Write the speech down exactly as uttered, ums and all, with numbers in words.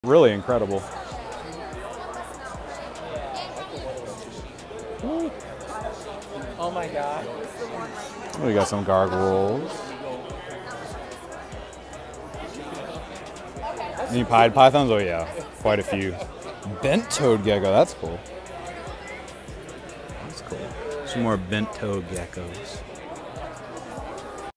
Really incredible. Oh my god. We got some gargoyles. Any pied pythons? Oh yeah, quite a few. Bent-toed gecko, that's cool. That's cool. Some more bent-toed geckos.